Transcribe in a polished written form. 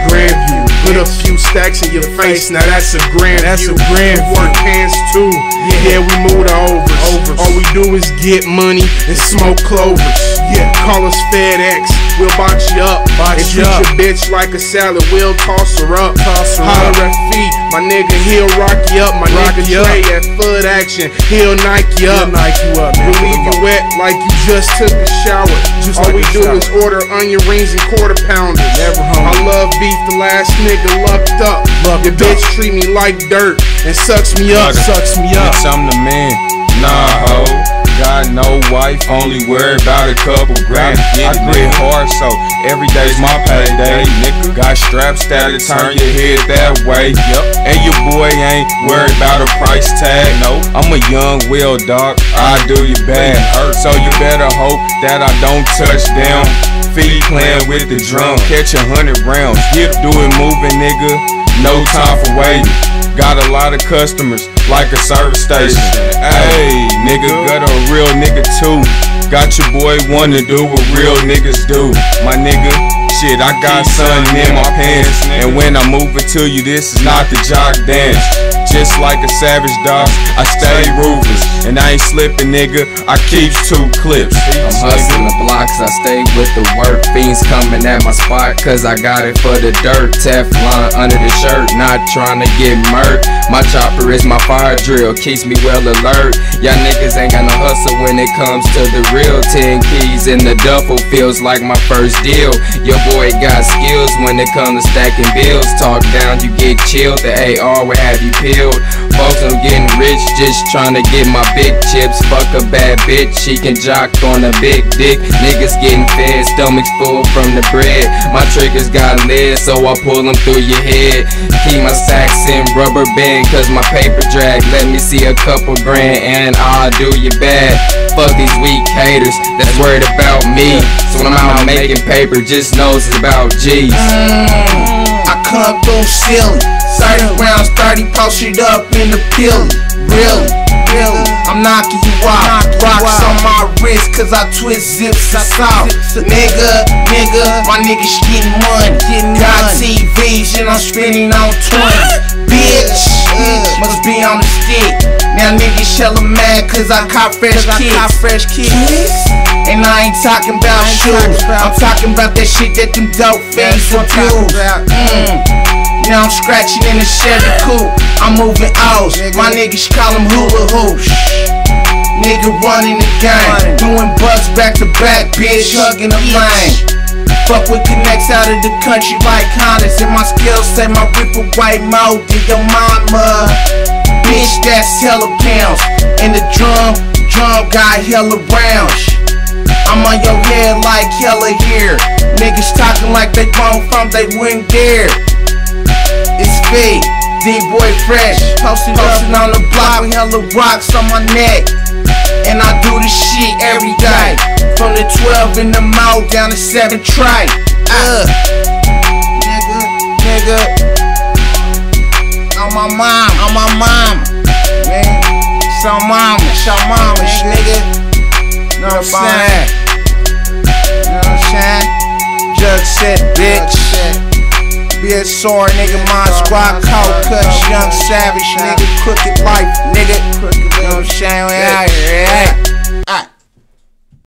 Grandview. Put a few stacks in your face, now that's a grand view. Work hands too, yeah, we move the overs. All we do is get money and smoke clovers. Yeah, call us FedEx, we'll box you up. And treat your bitch like a salad, we'll toss her up. Holler at feet, my nigga, he'll rock you up. My nigga Trey at Foot Action, he'll Nike you up. We'll leave you wet like you just took a shower. All we do is order onion rings and quarter pounders. I love beef, the last nigga lucked up. Your bitch treat me like dirt and sucks me up. Bitch, I'm the man, nah ho. Got no wife, only worry about a couple grand. I grit hard, so every day's my payday. Nigga, got straps that'll turn your head that way. And your boy ain't worried about a price tag. No, I'm a young Will dog, I do you bad. So you better hope that I don't touch down. Feet playing with the drum, catch 100 rounds. Do it moving, nigga, no time for waiting. Got a lot of customers, like a service station. Hey, nigga, got a real nigga too. Got your boy wanna do what real niggas do. My nigga, shit, I got something in my pants. And when I move it to you, this is not the jock dance. Just like a savage dog, I stay ruthless. And I ain't slipping, nigga, I keep 2 clips. I'm hustling the blocks, I stay with the work. Fiends coming at my spot, cause I got it for the dirt. Teflon under the shirt, not trying to get murked. My chopper is my fire drill, keeps me well alert. Y'all niggas ain't got no hustle when it comes to the real. 10 keys in the duffel feels like my first deal. Your boy got skills when it comes to stacking bills. Talk down, you get chilled, the AR will have you peeled. Folks, I'm getting rich, just trying to get my big chips. Fuck a bad bitch, she can jock on a big dick. Niggas getting fed, stomachs full from the bread. My triggers got lead, so I pull them through your head. Keep my sacks in rubber band, cause my paper drag. Let me see a couple grand and I'll do you bad. Fuck these weak haters that's worried about me. So when I'm out making paper, just knows it's about G's. I come through silly, 30 rounds, 30 posted up in the pilly. Really, I'm knocking you out. Rocks on my wrist, cause I twist zips out. Nigga, my niggas getting money. Got TVs and I'm spending on 20. Bitch, must be on the stick. Now niggas hella mad cause I cop fresh kicks. And I ain't talking about shoes, I'm talking about that shit that them dope fiends abuse. Now I'm scratching in the Chevy coupe, I'm moving O's, my niggas call them hula hoops. Nigga running the game, doing bucks back to back, bitch, hugging a lane. Fuck with connects out of the country like Hondas, and my skills say my ripper white mode to your mama. Bitch, that's hella pounds, and the drum got hella rounds. I'm on your head like hella here. Niggas talking like they grown from they wouldn't dare. It's fake, D-Boy Fresh, posted on the block with hella rocks on my neck. And I do this shit every day, from the 12 in the mouth down to 7 tray. Nigga, on my mama, man. It's on mama, nigga. Know what I'm saying? Jug said, bitch. Be a sore nigga, my squad cold cuts, young savage nigga, crooked life, nigga. Know what I'm saying? We out here,